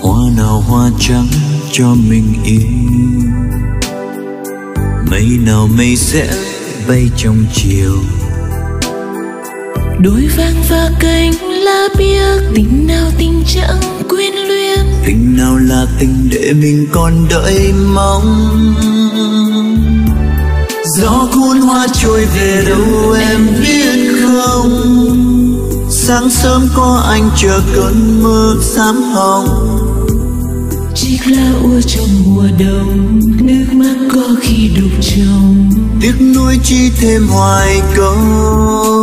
Hoa nào hoa trắng cho mình yêu, mây nào mây sẽ bay trong chiều. Đôi vang và cánh lá biếc, tình nào tình chẳng quyến luyến. Tình nào là tình để mình còn đợi mong. Gió cuốn hoa trôi về đâu em biết không? Sáng sớm có anh chờ cơn mưa xám hồng. Chiếc lá úa trong mùa đông, nước mắt có khi đục trong. Tiếc nuối chi thêm hoài câu.